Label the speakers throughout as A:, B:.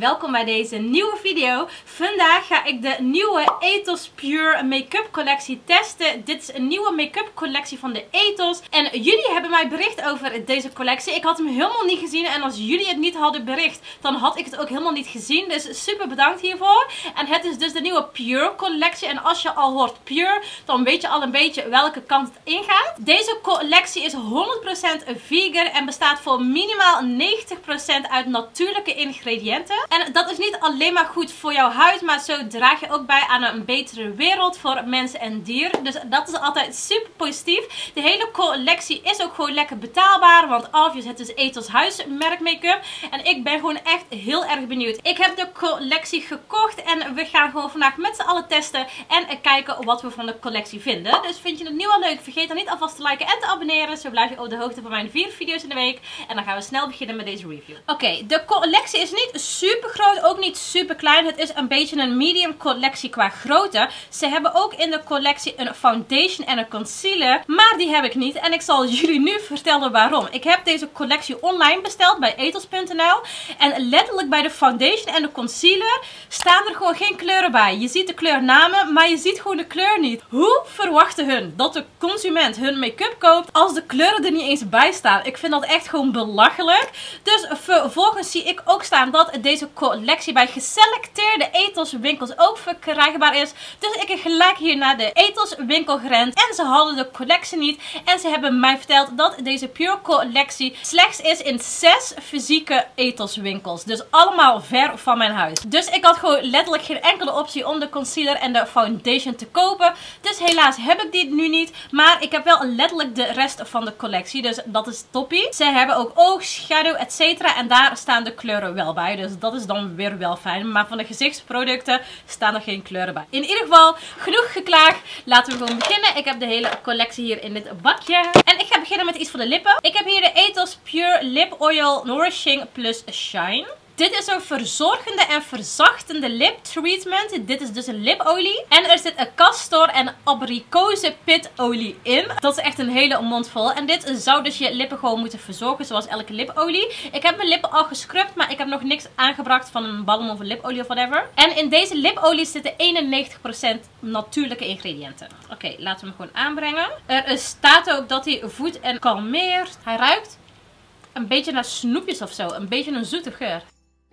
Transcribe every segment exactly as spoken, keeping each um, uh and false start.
A: welkom bij deze nieuwe video. Vandaag ga ik de nieuwe Ethos Pure make-up collectie testen. Dit is een nieuwe make-up collectie van de Ethos. En jullie hebben mij bericht over deze collectie. Ik had hem helemaal niet gezien en als jullie het niet hadden bericht, dan had ik het ook helemaal niet gezien. Dus super bedankt hiervoor. En het is dus de nieuwe Pure collectie. En als je al hoort Pure, dan weet je al een beetje welke kant het ingaat. Deze collectie is honderd procent vegan en bestaat voor minimaal negentig procent uit natuurlijke ingrediënten. En dat is niet alleen maar goed voor jouw huid, maar zo draag je ook bij aan een betere wereld voor mensen en dieren. Dus dat is altijd super positief. De hele collectie is ook gewoon lekker betaalbaar, want obvious, het is Ethos huismerk make-up. En ik ben gewoon echt heel erg benieuwd. Ik heb de collectie gekocht en we gaan gewoon vandaag met z'n allen testen en kijken wat we van de collectie vinden. Dus vind je het nu al leuk? Vergeet dan niet alvast te liken en te abonneren. Zo blijf je op de hoogte van mijn vier video's in de week. En dan gaan we snel beginnen met deze review. Oké, okay, de collectie is niet super groot, ook niet super klein. Het is een beetje een medium collectie qua grootte. Ze hebben ook in de collectie een foundation en een concealer, maar die heb ik niet. En ik zal jullie nu vertellen waarom. Ik heb deze collectie online besteld bij ethos punt n l. En letterlijk bij de foundation en de concealer staan er gewoon geen kleuren bij. Je ziet de kleurnamen, maar je ziet gewoon de kleur niet. Hoe verwachten hun dat de consument hun make-up koopt als de kleuren er niet eens bij staan? Ik vind dat echt gewoon belachelijk. Dus vervolgens zie ik ook staan dat deze collectie bij geselecteerde Ethos winkels ook verkrijgbaar is. Dus ik heb gelijk hier naar de Ethos winkel gerend en ze hadden de collectie niet. En ze hebben mij verteld dat deze Pure collectie slechts is in zes fysieke Ethos winkels. Dus allemaal ver van mijn huis. Dus ik had gewoon letterlijk geen enkele optie om de concealer en de foundation te kopen. Dus helaas heb ik die nu niet. Maar ik heb wel letterlijk de rest van de collectie. Dus dat is toppie. Ze hebben ook oog, shadow, et cetera. En daar staan de kleuren wel bij. Dus dat is dan weer wel fijn. Maar van de gezichtsproducten staan er geen kleuren bij. In ieder geval, genoeg geklaagd. Laten we gewoon beginnen. Ik heb de hele collectie hier in dit bakje. En ik ga beginnen met iets voor de lippen. Ik heb hier de Ethos Pure Lip Oil Nourishing Plus Shine. Dit is een verzorgende en verzachtende lip treatment. Dit is dus een lipolie. En er zit een castor en abrikozenpitolie in. Dat is echt een hele mond vol. En dit zou dus je lippen gewoon moeten verzorgen, zoals elke lipolie. Ik heb mijn lippen al gescrubt, maar ik heb nog niks aangebracht van een balm of een lipolie of whatever. En in deze lipolie zitten eenennegentig procent natuurlijke ingrediënten. Oké, okay, laten we hem gewoon aanbrengen. Er staat ook dat hij voedt en kalmeert. Hij ruikt een beetje naar snoepjes of zo. Een beetje een zoete geur.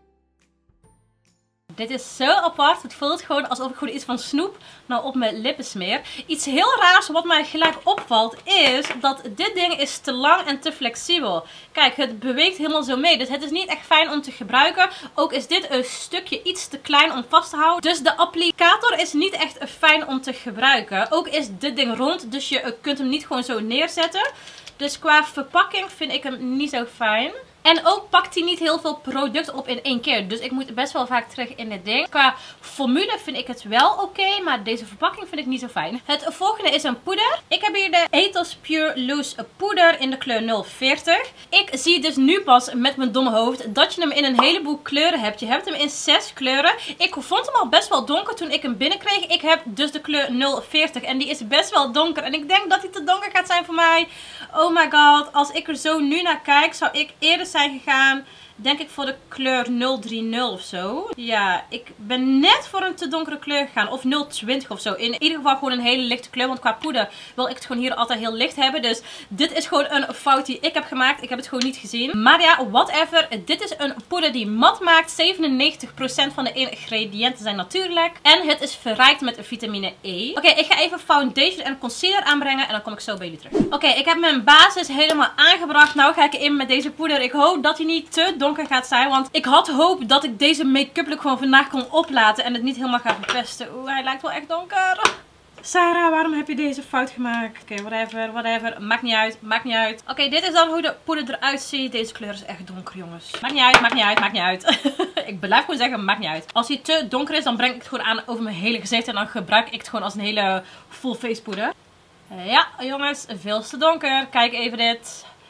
A: Dit is zo apart. Het voelt gewoon alsof ik gewoon iets van snoep nou op mijn lippen smeer. Iets heel raars wat mij gelijk opvalt is dat dit ding is te lang en te flexibel. Kijk, het beweegt helemaal zo mee. Dus het is niet echt fijn om te gebruiken. Ook is dit een stukje iets te klein om vast te houden. Dus de applicator is niet echt fijn om te gebruiken. Ook is dit ding rond, dus je kunt hem niet gewoon zo neerzetten. Dus qua verpakking vind ik hem niet zo fijn. En ook pakt hij niet heel veel product op in één keer. Dus ik moet best wel vaak terug in dit ding. Qua formule vind ik het wel oké. Okay, maar deze verpakking vind ik niet zo fijn. Het volgende is een poeder. Ik heb hier de Ethos Pure Loose poeder in de kleur nul veertig. Ik zie dus nu pas met mijn domme hoofd dat je hem in een heleboel kleuren hebt. Je hebt hem in zes kleuren. Ik vond hem al best wel donker toen ik hem binnenkreeg. Ik heb dus de kleur nul veertig. En die is best wel donker. En ik denk dat hij te donker gaat zijn voor mij. Oh my god. Als ik er zo nu naar kijk, zou ik eerder zijn gegaan, denk ik, voor de kleur nul drieëntig of zo. Ja, ik ben net voor een te donkere kleur gegaan. Of nul twintig of zo. In ieder geval gewoon een hele lichte kleur. Want qua poeder wil ik het gewoon hier altijd heel licht hebben. Dus dit is gewoon een fout die ik heb gemaakt. Ik heb het gewoon niet gezien. Maar ja, whatever. Dit is een poeder die mat maakt. zevenennegentig procent van de ingrediënten zijn natuurlijk. En het is verrijkt met vitamine E. Oké, okay, ik ga even foundation en concealer aanbrengen. En dan kom ik zo bij jullie terug. Oké, okay, ik heb mijn basis helemaal aangebracht. Nou ga ik in met deze poeder. Ik hoop dat hij niet te donker gaat zijn, want ik had hoop dat ik deze make-up look gewoon vandaag kon oplaten en het niet helemaal ga verpesten. Oeh, hij lijkt wel echt donker. Sarah, waarom heb je deze fout gemaakt? Oké, okay, whatever, whatever. Maakt niet uit, maakt niet uit. Oké, okay, dit is dan hoe de poeder eruit ziet. Deze kleur is echt donker, jongens. Maakt niet uit, maakt niet uit, maakt niet uit. Ik blijf gewoon zeggen, maakt niet uit. Als hij te donker is, dan breng ik het gewoon aan over mijn hele gezicht en dan gebruik ik het gewoon als een hele full face poeder. Ja, jongens, veel te donker. Kijk even dit.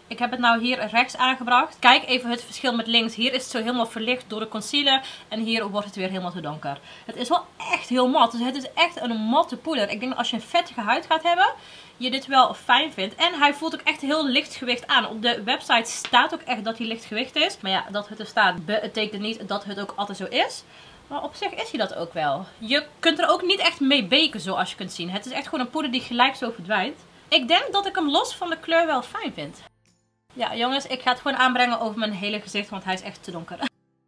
A: Ik heb het nou hier rechts aangebracht. Kijk even het verschil met links. Hier is het zo helemaal verlicht door de concealer. En hier wordt het weer helemaal te donker. Het is wel echt heel mat. Dus het is echt een matte poeder. Ik denk dat als je een vettige huid gaat hebben, je dit wel fijn vindt. En hij voelt ook echt heel lichtgewicht aan. Op de website staat ook echt dat hij lichtgewicht is. Maar ja, dat het er staat betekent niet dat het ook altijd zo is. Maar op zich is hij dat ook wel. Je kunt er ook niet echt mee baken zoals je kunt zien. Het is echt gewoon een poeder die gelijk zo verdwijnt. Ik denk dat ik hem los van de kleur wel fijn vind. Ja jongens, ik ga het gewoon aanbrengen over mijn hele gezicht, want hij is echt te donker.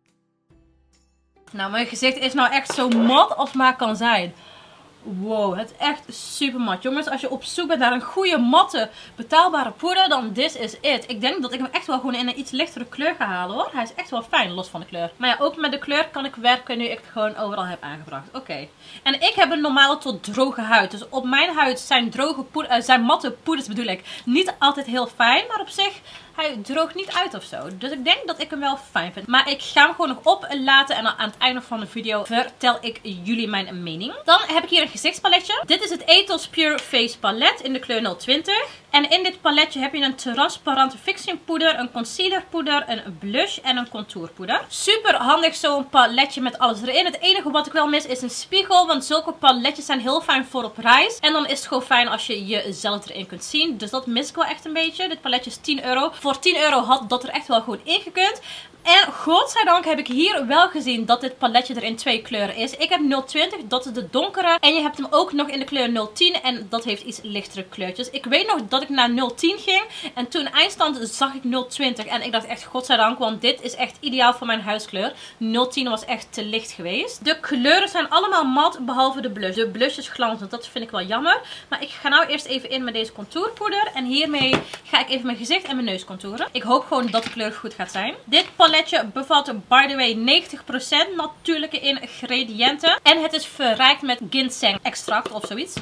A: Nou, mijn gezicht is nou echt zo mat als maar kan zijn. Wow, het is echt super mat. Jongens, als je op zoek bent naar een goede, matte, betaalbare poeder, dan this is it. Ik denk dat ik hem echt wel gewoon in een iets lichtere kleur ga halen hoor. Hij is echt wel fijn, los van de kleur. Maar ja, ook met de kleur kan ik werken nu ik het gewoon overal heb aangebracht. Oké. Okay. En ik heb een normale tot droge huid. Dus op mijn huid zijn, droge poeder, uh, zijn matte poeders bedoel ik niet altijd heel fijn. Maar op zich, hij droogt niet uit of zo. Dus ik denk dat ik hem wel fijn vind. Maar ik ga hem gewoon nog oplaten. En aan het einde van de video vertel ik jullie mijn mening. Dan heb ik hier een gezichtspaletje. Dit is het Ethos Pure Face Palet in de kleur nul twintig. En in dit paletje heb je een transparante fixing poeder, een concealer poeder, een blush en een contourpoeder. Super handig zo'n paletje met alles erin. Het enige wat ik wel mis is een spiegel. Want zulke paletjes zijn heel fijn voor op reis. En dan is het gewoon fijn als je jezelf erin kunt zien. Dus dat mis ik wel echt een beetje. Dit paletje is tien euro. Voor tien euro had dat er echt wel goed in gekund. En godzijdank heb ik hier wel gezien dat dit paletje er in twee kleuren is. Ik heb nul twintig, dat is de donkere. En je hebt hem ook nog in de kleur nul tien. En dat heeft iets lichtere kleurtjes. Ik weet nog dat ik naar nul tien ging. En toen eindstand zag ik nul twintig. En ik dacht echt godzijdank, want dit is echt ideaal voor mijn huiskleur. nul tien was echt te licht geweest. De kleuren zijn allemaal mat, behalve de blush. De blush is glanzend, dat vind ik wel jammer. Maar ik ga nou eerst even in met deze contourpoeder. En hiermee ga ik even mijn gezicht en mijn neus contouren. Ik hoop gewoon dat de kleur goed gaat zijn. Dit paletje bevat by the way negentig procent natuurlijke ingrediënten. En het is verrijkt met ginseng extract of zoiets.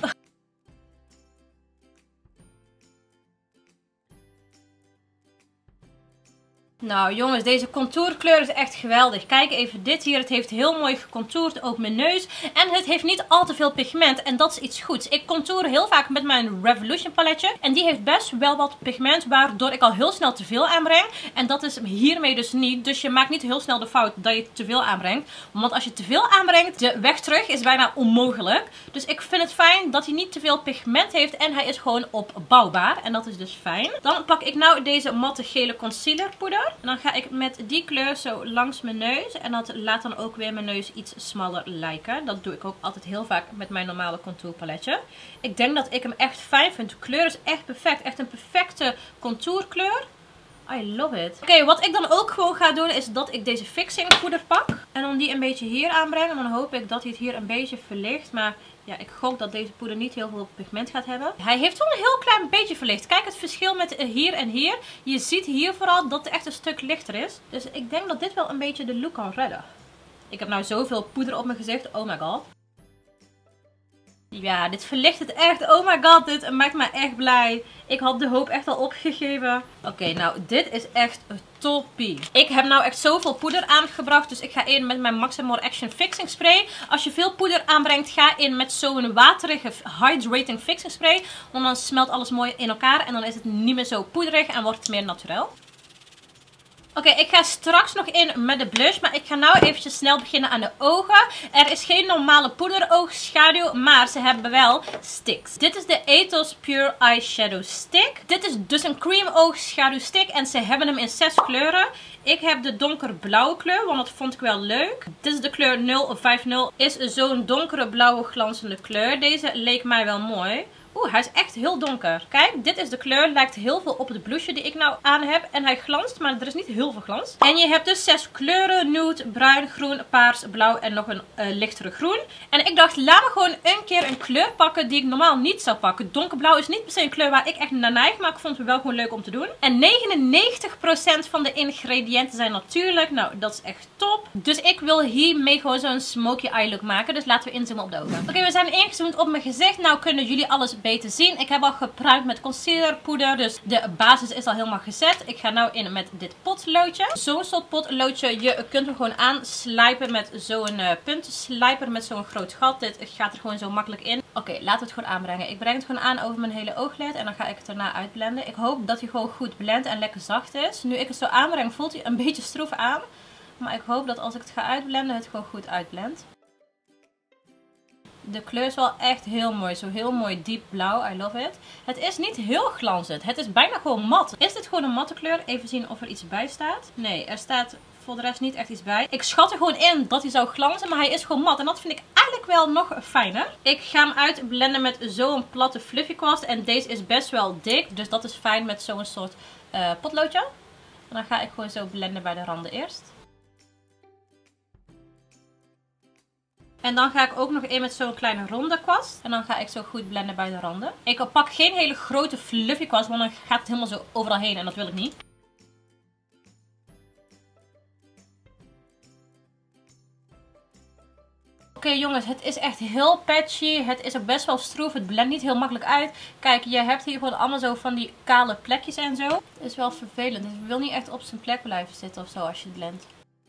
A: Nou jongens, deze contourkleur is echt geweldig. Kijk even dit hier. Het heeft heel mooi gecontourd. Ook mijn neus. En het heeft niet al te veel pigment. En dat is iets goeds. Ik contour heel vaak met mijn Revolution paletje. En die heeft best wel wat pigment. Waardoor ik al heel snel te veel aanbreng. En dat is hiermee dus niet. Dus je maakt niet heel snel de fout dat je te veel aanbrengt. Want als je te veel aanbrengt, de weg terug is bijna onmogelijk. Dus ik vind het fijn dat hij niet te veel pigment heeft. En hij is gewoon opbouwbaar. En dat is dus fijn. Dan pak ik nou deze matte gele concealer poeder. En dan ga ik met die kleur zo langs mijn neus. En dat laat dan ook weer mijn neus iets smaller lijken. Dat doe ik ook altijd heel vaak met mijn normale contourpaletje. Ik denk dat ik hem echt fijn vind. De kleur is echt perfect. Echt een perfecte contourkleur. I love it. Oké, okay, wat ik dan ook gewoon ga doen is dat ik deze fixing poeder pak. En dan die een beetje hier aanbreng. En dan hoop ik dat hij het hier een beetje verlicht. Maar ja, ik gok dat deze poeder niet heel veel pigment gaat hebben. Hij heeft wel een heel klein beetje verlicht. Kijk het verschil met hier en hier. Je ziet hier vooral dat het echt een stuk lichter is. Dus ik denk dat dit wel een beetje de look kan redden. Ik heb nou zoveel poeder op mijn gezicht. Oh my god. Ja, dit verlicht het echt. Oh my god, dit maakt me echt blij. Ik had de hoop echt al opgegeven. Oké, okay, nou, dit is echt toppie. Ik heb nou echt zoveel poeder aangebracht. Dus ik ga in met mijn Maximore Action Fixing Spray. Als je veel poeder aanbrengt, ga in met zo'n waterige Hydrating Fixing Spray. Want dan smelt alles mooi in elkaar. En dan is het niet meer zo poederig en wordt het meer naturel. Oké, okay, ik ga straks nog in met de blush, maar ik ga nou eventjes snel beginnen aan de ogen. Er is geen normale poederoogschaduw, maar ze hebben wel sticks. Dit is de Ethos Pure Eyeshadow Stick. Dit is dus een cream oogschaduw stick en ze hebben hem in zes kleuren. Ik heb de donkerblauwe kleur, want dat vond ik wel leuk. Dit is de kleur nul vijftig. Is zo'n donkere blauwe glanzende kleur. Deze leek mij wel mooi. Oeh, hij is echt heel donker. Kijk, dit is de kleur. Lijkt heel veel op het blouseje die ik nou aan heb. En hij glanst, maar er is niet heel veel glans. En je hebt dus zes kleuren. Nude, bruin, groen, paars, blauw en nog een uh, lichtere groen. En ik dacht, laat me gewoon een keer een kleur pakken die ik normaal niet zou pakken. Donkerblauw is niet per se een kleur waar ik echt naar neig. Maar ik vond het wel gewoon leuk om te doen. En negenennegentig procent van de ingrediënten zijn natuurlijk. Nou, dat is echt top. Dus ik wil hiermee gewoon zo'n smoky eye look maken. Dus laten we inzoomen op de ogen. Oké, okay, we zijn ingezoomd op mijn gezicht. Nou kunnen jullie alles beter zien. Ik heb al gepruimd met concealerpoeder. Dus de basis is al helemaal gezet. Ik ga nou in met dit potloodje. Zo'n soort potloodje. Je kunt hem gewoon aanslijpen met zo'n uh, puntslijper met zo'n groot gat. Dit gaat er gewoon zo makkelijk in. Oké, okay, laten we het gewoon aanbrengen. Ik breng het gewoon aan over mijn hele ooglid. En dan ga ik het erna uitblenden. Ik hoop dat hij gewoon goed blendt en lekker zacht is. Nu ik het zo aanbreng voelt hij een beetje stroef aan. Maar ik hoop dat als ik het ga uitblenden het gewoon goed uitblendt. De kleur is wel echt heel mooi. Zo heel mooi diep blauw. I love it. Het is niet heel glanzend. Het is bijna gewoon mat. Is dit gewoon een matte kleur? Even zien of er iets bij staat. Nee, er staat voor de rest niet echt iets bij. Ik schat er gewoon in dat hij zou glanzen. Maar hij is gewoon mat. En dat vind ik eigenlijk wel nog fijner. Ik ga hem uitblenden met zo'n platte fluffy kwast. En deze is best wel dik. Dus dat is fijn met zo'n soort uh, potloodje. En dan ga ik gewoon zo blenden bij de randen eerst. En dan ga ik ook nog in met zo'n kleine ronde kwast. En dan ga ik zo goed blenden bij de randen. Ik pak geen hele grote fluffy kwast, want dan gaat het helemaal zo overal heen en dat wil ik niet. Oké okay, jongens, het is echt heel patchy. Het is ook best wel stroef. Het blendt niet heel makkelijk uit. Kijk, je hebt hier gewoon allemaal zo van die kale plekjes en zo. Het is wel vervelend. Het wil niet echt op zijn plek blijven zitten of zo als je het blendt.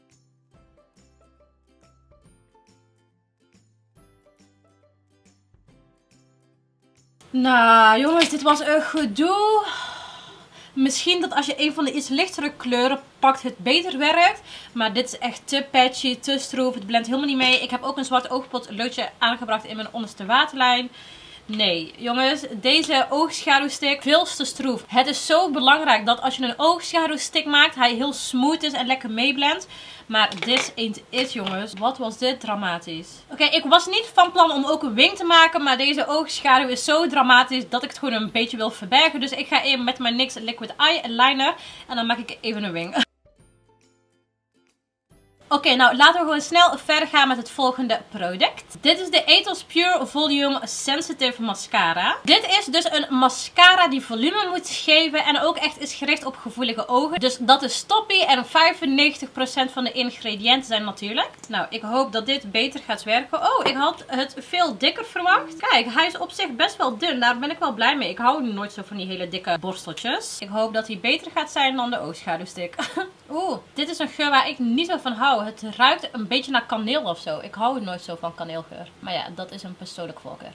A: Nou jongens, dit was een gedoe. Misschien dat als je een van de iets lichtere kleuren pakt het beter werkt. Maar dit is echt te patchy, te stroef. Het blendt helemaal niet mee. Ik heb ook een zwart oogpotloodje aangebracht in mijn onderste waterlijn. Nee, jongens, deze oogschaduwstick veel te stroef. Het is zo belangrijk dat als je een oogschaduwstick maakt, hij heel smooth is en lekker meeblendt. Maar dit ain't it, jongens. Wat was dit dramatisch. Oké, okay, ik was niet van plan om ook een wing te maken. Maar deze oogschaduw is zo dramatisch dat ik het gewoon een beetje wil verbergen. Dus ik ga even met mijn N Y X Liquid Eyeliner. En dan maak ik even een wing. Oké, okay, nou laten we gewoon snel verder gaan met het volgende product. Dit is de Ethos Pure Volume Sensitive Mascara. Dit is dus een mascara die volume moet geven en ook echt is gericht op gevoelige ogen. Dus dat is toppie en vijfennegentig procent van de ingrediënten zijn natuurlijk. Nou, ik hoop dat dit beter gaat werken. Oh, ik had het veel dikker verwacht. Kijk, hij is op zich best wel dun. Daar ben ik wel blij mee. Ik hou nooit zo van die hele dikke borsteltjes. Ik hoop dat hij beter gaat zijn dan de oogschaduwstick. Oeh, dit is een geur waar ik niet zo van hou. Het ruikt een beetje naar kaneel of zo. Ik hou nooit zo van kaneelgeur. Maar ja, dat is een persoonlijk voorkeur.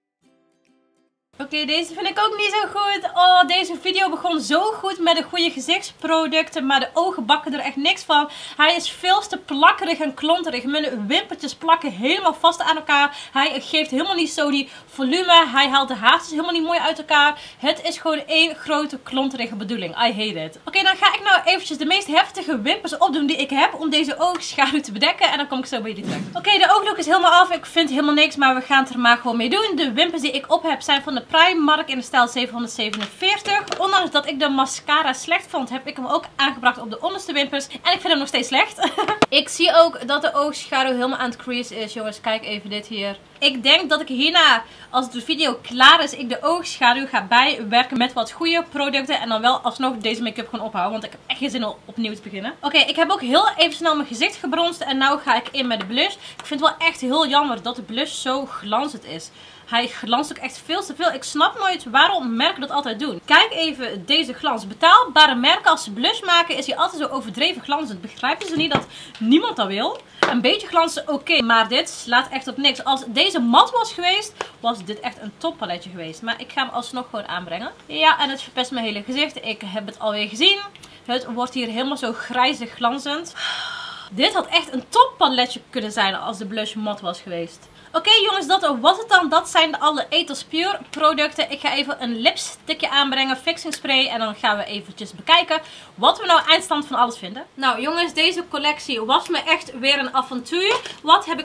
A: Oké, okay, deze vind ik ook niet zo goed. Oh, deze video begon zo goed met de goede gezichtsproducten. Maar de ogen bakken er echt niks van. Hij is veel te plakkerig en klonterig. Mijn wimpertjes plakken helemaal vast aan elkaar. Hij geeft helemaal niet zo die volume. Hij haalt de haartjes helemaal niet mooi uit elkaar. Het is gewoon één grote klonterige bedoeling. I hate it. Oké, okay, dan ga ik nou eventjes de meest heftige wimpers opdoen die ik heb. Om deze oogschaduw te bedekken. En dan kom ik zo bij jullie terug. Oké, okay, de ooglook is helemaal af. Ik vind helemaal niks. Maar we gaan het er maar gewoon mee doen. De wimpers die ik op heb zijn van de Primark in de stijl zevenhonderdzevenenveertig. Ondanks dat ik de mascara slecht vond, heb ik hem ook aangebracht op de onderste wimpers. En ik vind hem nog steeds slecht. Ik zie ook dat de oogschaduw helemaal aan het crease is. Jongens, kijk even dit hier. Ik denk dat ik hierna, als de video klaar is, ik de oogschaduw ga bijwerken met wat goede producten. En dan wel alsnog deze make-up gewoon ophouden. Want ik heb echt geen zin om opnieuw te beginnen. Oké, okay, ik heb ook heel even snel mijn gezicht gebronst. En nu ga ik in met de blush. Ik vind het wel echt heel jammer dat de blush zo glanzend is. Hij glanst ook echt veel te veel. Ik snap nooit waarom merken dat altijd doen. Kijk even deze glans. Betaalbare merken als ze blush maken is hij altijd zo overdreven glanzend. Begrijpen ze niet dat niemand dat wil? Een beetje glanzen oké, okay, maar dit slaat echt op niks. Als deze mat was geweest, was dit echt een toppaletje geweest. Maar ik ga hem alsnog gewoon aanbrengen. Ja, en het verpest mijn hele gezicht. Ik heb het alweer gezien. Het wordt hier helemaal zo grijzig glanzend. Dit had echt een toppaletje kunnen zijn als de blush mat was geweest. Oké okay, jongens, dat was het dan. Dat zijn de alle Ethos Pure producten. Ik ga even een lipstickje aanbrengen, fixing spray. En dan gaan we eventjes bekijken wat we nou eindstand van alles vinden. Nou jongens, deze collectie was me echt weer een avontuur. Wat heb ik...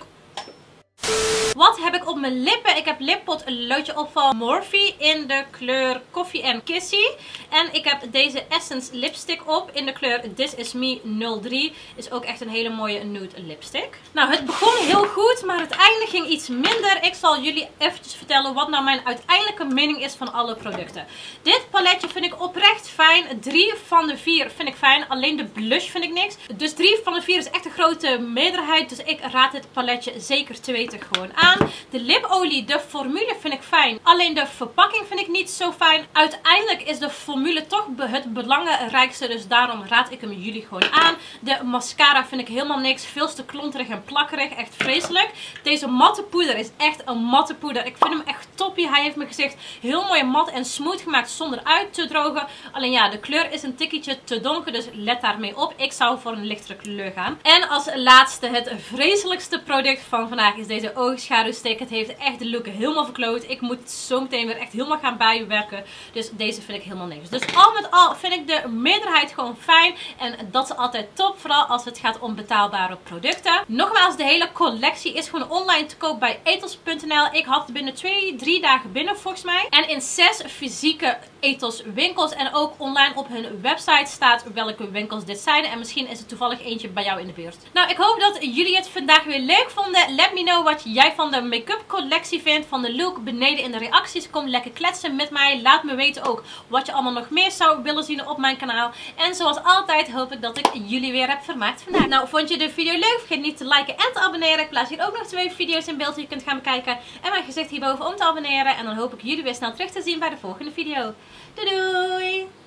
A: Wat heb ik op mijn lippen? Ik heb lippot een loodje op van Morphe in de kleur Coffee and Kissy. En ik heb deze Essence lipstick op in de kleur This Is Me nul drie. Is ook echt een hele mooie nude lipstick. Nou, het begon heel goed, maar het einde ging iets minder. Ik zal jullie eventjes vertellen wat nou mijn uiteindelijke mening is van alle producten. Dit paletje vind ik oprecht fijn. drie van de vier vind ik fijn. Alleen de blush vind ik niks. Dus drie van de vier is echt een grote meerderheid. Dus ik raad dit paletje zeker te weten er gewoon aan. De lipolie, de formule vind ik fijn. Alleen de verpakking vind ik niet zo fijn. Uiteindelijk is de formule toch het belangrijkste. Dus daarom raad ik hem jullie gewoon aan. De mascara vind ik helemaal niks. Veel te klonterig en plakkerig. Echt vreselijk. Deze matte poeder is echt een matte poeder. Ik vind hem echt toppie. Hij heeft mijn gezicht heel mooi mat en smooth gemaakt zonder uit te drogen. Alleen ja, de kleur is een tikkeltje te donker. Dus let daarmee op. Ik zou voor een lichtere kleur gaan. En als laatste het vreselijkste product van vandaag is deze oogschaduwstick. Het heeft echt de look helemaal verkloot. Ik moet zo meteen weer echt helemaal gaan bijwerken. Dus deze vind ik helemaal niks. Dus al met al vind ik de meerderheid gewoon fijn. En dat is altijd top. Vooral als het gaat om betaalbare producten. Nogmaals, de hele collectie is gewoon online te koop bij ethos punt n l. Ik had het binnen twee, drie dagen binnen volgens mij. En in zes fysieke Ethos winkels. En ook online op hun website staat welke winkels dit zijn. En misschien is er toevallig eentje bij jou in de buurt. Nou, ik hoop dat jullie het vandaag weer leuk vonden. Let me know wat jij van de make-up collectie vindt. Van de look beneden in de reacties. Kom lekker kletsen met mij. Laat me weten ook wat je allemaal nog meer zou willen zien op mijn kanaal. En zoals altijd hoop ik dat ik jullie weer heb vermaakt vandaag. Nou, vond je de video leuk? Vergeet niet te liken en te abonneren. Ik plaats hier ook nog twee video's in beeld die je kunt gaan bekijken. En mijn gezicht hierboven om te abonneren. En dan hoop ik jullie weer snel terug te zien bij de volgende video. Doei doei!